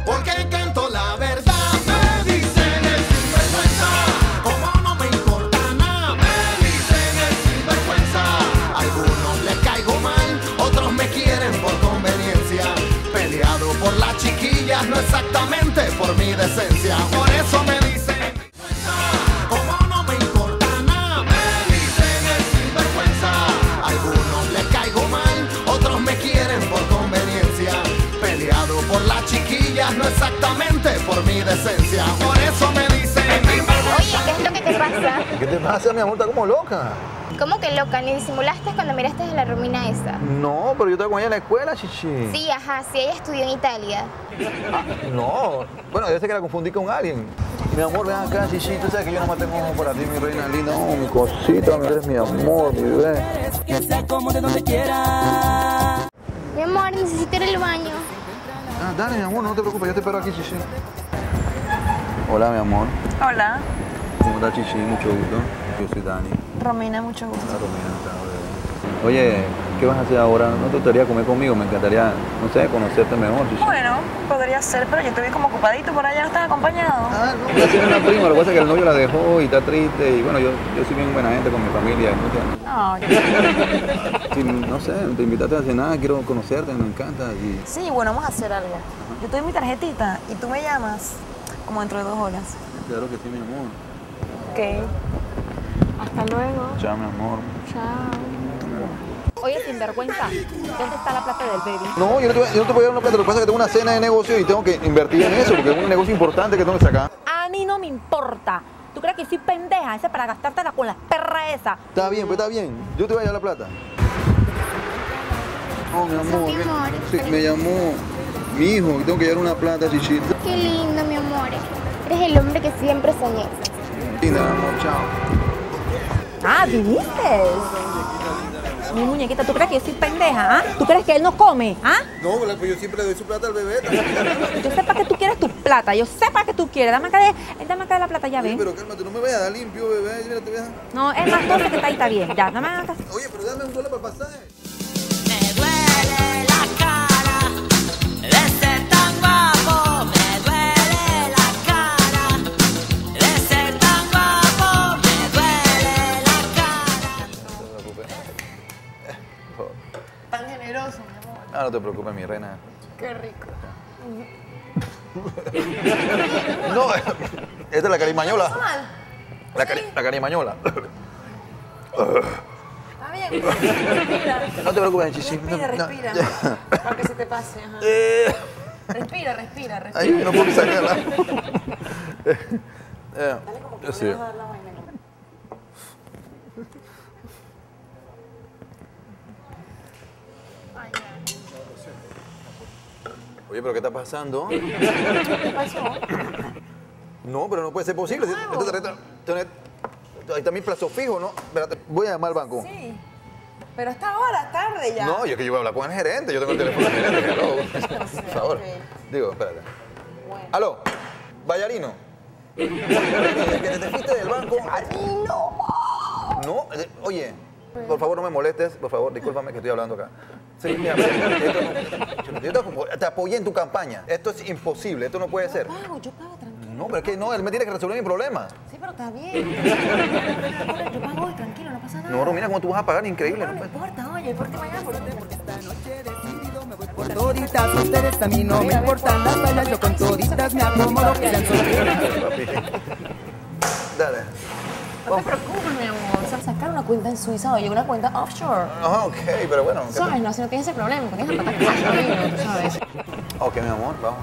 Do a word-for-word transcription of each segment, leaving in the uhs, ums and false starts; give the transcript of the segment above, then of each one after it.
porque canto la verdad. Me dicen el sinvergüenza, como no me importa nada. Me dicen el sinvergüenza, algunos les caigo mal, otros me quieren por conveniencia. Peleado por las chiquillas, no exactamente por mi decencia. Por eso me dicen como no me importa nada. Me dicen el sinvergüenza, algunos les caigo mal, otros me quieren por conveniencia. Peleado por las chiquillas, no exactamente por mi decencia. Por eso me dicen. Oye, ¿qué es lo que te pasa? ¿Qué te pasa, mi amor? Está como loca. ¿Cómo que loca? ¿Ni disimulaste cuando miraste a la Romina esa? No, pero yo estaba con ella en la escuela, chichi. Sí, ajá, sí, ella estudió en Italia. Ah, no, bueno, debe ser que la confundí con alguien. Mi amor, ven acá, chichi, tú sabes que yo no me tengo ojo para ti, mi reina linda. Oh, mi cosita, mi eres mi amor, mi bebé. Que se acomode donde quiera. Mi amor, necesito ir al baño. Ah, dale, mi amor, no te preocupes, yo te espero aquí, chichi. Hola, mi amor. Hola, ¿Cómo estás, chichi? Mucho gusto. Yo soy Dani. Romina, mucho gusto. Hola, Romina, claro, bebé. Oye, ¿qué vas a hacer ahora? ¿No te gustaría comer conmigo? Me encantaría, no sé, conocerte mejor, chichi. Bueno, podría ser, pero yo te vi como ocupadito por allá, ¿no estás acompañado? Ah, no, ya tiene una prima, lo que pasa es que el novio la dejó y está triste. Y bueno, yo, yo soy bien buena gente con mi familia. ¿No? No, Sí, no sé, te invitaste a cenar, quiero conocerte, me encanta. Y... sí, bueno, vamos a hacer algo. Yo te doy mi tarjetita y tú me llamas como dentro de dos horas. Claro que sí, mi amor. Ok. Hasta luego. Chao, mi amor. Chao. Oye, sinvergüenza, ¿dónde está la plata del baby? No, yo no, te voy, yo no te voy a dar una plata, lo que pasa es que tengo una cena de negocio y tengo que invertir en eso, porque es un negocio importante que tengo que sacar. A mí no me importa. ¿Tú crees que soy pendeja? Ese para gastártela con las perras esa. Está bien, pues está bien. Yo te voy a dar la plata. Oh, mi amor. mi amor. Sí, me llamó mi hijo, que tengo que llevar una plata, chichita. Qué lindo, mi amor. Eres el hombre que siempre soñé. Linda, mi amor, chao. Ah, ¿viniste? Mi muñequita, ¿tú crees que yo soy pendeja? ¿Ah? ¿Tú crees que él no come? ¿Ah? No, pues yo siempre le doy su plata al bebé. Yo sé para qué tú quieres tu plata. Yo sé para qué tú quieres. Dame acá, de, dame acá de la plata, ya Oye, ven. pero cálmate, no me vayas a dar limpio, bebé. Mira, te voy a... No, es más doce que está ahí, está bien. Ya, dame acá. Oye, pero dame un dólar para el pasaje. Me duele la cara de ser tan guapo. Me duele la cara de ser tan guapo. Me duele la cara. No te preocupes. Tan generoso, mi amor. No, no te preocupes, mi reina. Qué rico. No, esta es la carimañola. mal? La, cari la carimañola. Está bien. Respira. No te preocupes, chichi. Respira, No, respira. ya. Para que se te pase. Ajá. Eh, Respira, respira, respira. Ay, no puedo sacarla. Eh, Dale como que sí. me vas a dar la vaina. Oye, ¿pero qué está pasando? ¿Qué pasó? No, pero no puede ser posible. Esta tarjeta, tiene- ahí está mi plazo fijo, ¿no? Espérate, voy a llamar al banco. Sí. Pero hasta ahora, es tarde ya. No, yo es que yo voy a hablar con el gerente. Yo tengo el teléfono del gerente. Hello. Por favor. ok. Digo, espérate. Bueno. Aló, Vallarino. Oye, que te fuiste del banco. Ay, no. No, eh, oye, por favor no me molestes. Por favor, discúlpame que estoy hablando acá. Sí, mira, esto no- yo te, te apoyé en tu campaña. Esto es imposible. Esto no puede ser. Yo pago, yo pago, tranquilo. No, pero es que no, él me tiene que resolver mi problema. Sí, pero está bien. Yo pago hoy, tranquilo, no pasa nada. No, Romina, ¿cómo tú vas a pagar? Increíble. No, No no puede- importa, oye, el próximo año por Por toditas ustedes a mí no me importan las fallas. Yo con toditas me acomodo que sean solteras. Dale. No te preocupes, mi amor. O sea, sacar una cuenta en Suiza, oye, una cuenta offshore. Ah, ok, pero bueno. ¿qué ¿Sabes? No, si no tienes ese problema, porque es la pata cash, amigo, tú sabes. tal? Ok, mi amor, vamos.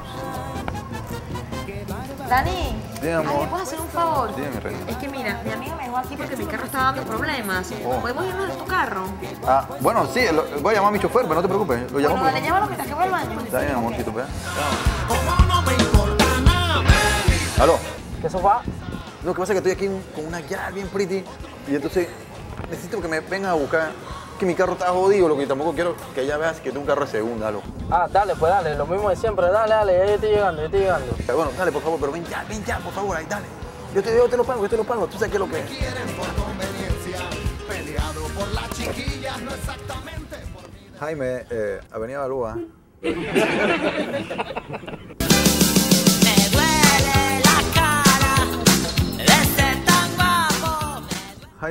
Dani, Dime, amor. ¿ay, ¿me puedes hacer un favor? Dime, mi reina. Es que mira, mi amiga me dejó aquí porque mi carro está dando problemas. Oh. ¿Podemos irnos en tu carro? Ah, bueno, sí, lo- voy a llamar a mi chofer, pero no te preocupes. Lo llamo. Bueno, dale, llévalo mientras que voy al baño. Está bien, amorcito, pues. Como no me importa nada. Aló. ¿Qué sofá? Lo que pasa es que estoy aquí con una gal bien pretty y entonces necesito que me vengan a buscar. Que mi carro está jodido, lo que tampoco quiero que ella vea que tengo un carro de segunda, loco. Ah, dale, pues dale, lo mismo de siempre. Dale, dale, ya yo estoy llegando, yo estoy llegando. Pero bueno, dale, por favor, pero ven ya, ven ya, por favor, ahí, dale. Yo te, yo te lo pago, yo te lo pago, tú sabes qué es lo que es. Quieren por conveniencia, peleado por las chiquillas, no exactamente por mi... Jaime, eh, Avenida Balúa.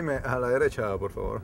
Jaime, a la derecha, por favor.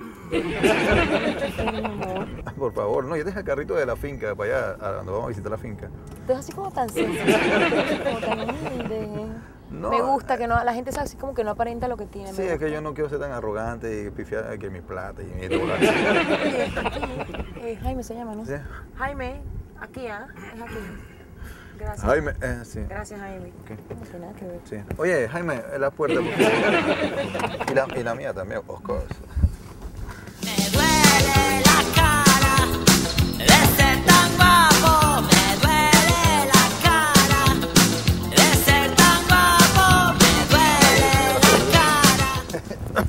Por favor, no, ya deja el carrito de la finca para allá, a donde vamos a visitar la finca. Tú eres así como tan sencillo, como tan humilde. No, Me gusta que no, la gente sabe así como que no aparenta lo que tiene. Sí, me es que gusta. yo no quiero ser tan arrogante y pifiar que mi plata y mi dólar. Oye, aquí, eh, Jaime se llama, ¿no? Sí. Jaime, aquí, ¿ah? Es aquí. Gracias. Jaime, eh, sí. Gracias, Jaime. ¿Qué? No tiene nada que ver. Sí. Oye, Jaime, la puerta, por favor. Y la, y la mía también, of course. Me duele la cara de ser tan guapo, me duele la cara de ser tan guapo, me duele la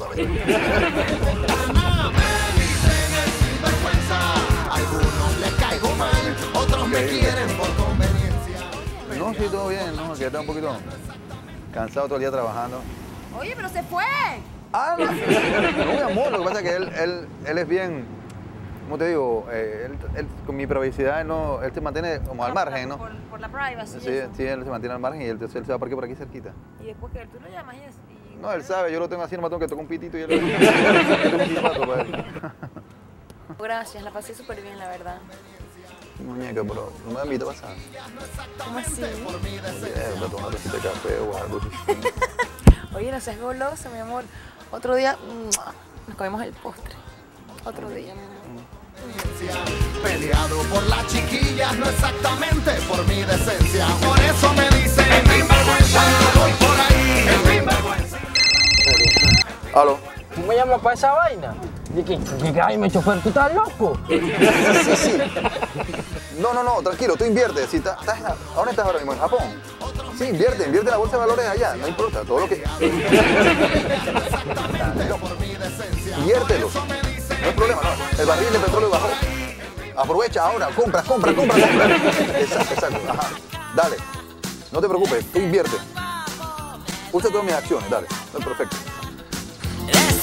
cara. Me dicen el sinvergüenza. Algunos les caigo mal, otros me quieren por conveniencia. No, sí, todo bien, no, que está un poquito cansado todo el día trabajando. Oye, pero se fue. Ah, no, no, mi amor, lo que pasa es que él, él, él es bien, ¿cómo te digo? Eh, él, él, con mi privacidad, él, no, él se mantiene como al margen, ¿no? Por, por la privacy. Sí, sí, él se mantiene al margen y él, él se va por aquí, por aquí cerquita. Y después que tú lo llamas y... es- y- No, él sabe, yo lo tengo así, no me tengo que tocar un pitito y él... yo tengo un silbato para él. Gracias, la pasé súper bien, la verdad. Muñeca, pero no me invita a pasar. ¿Cómo así? Oye, me tomo una tacita de café o algo así. Oye, no seas goloso, mi amor. Otro día ¡mua! Nos comemos el postre. Otro día, mi amor. Peleado por las chiquillas, no exactamente por mi decencia. Por eso me dicen el sinvergüenza. Cuando voy por ahí, el sinvergüenza. Aló. ¿Tú me llamas para esa vaina? ¿De que, que, que Jaime, chofer, tú estás loco? Sí, sí. No, no, no, tranquilo, tú invierte. Si estás, estás en- ¿a dónde estás ahora mismo? ¿En Japón? Sí, invierte, invierte en la bolsa de valores allá, no importa, todo lo que... Inviértelo. No hay problema, no. El barril de petróleo bajó. Aprovecha ahora, compra, compra, compra, compra. Exacto, exacto. Ajá. Dale. No te preocupes, tú invierte. Usa todas mis acciones, dale. No, perfecto. De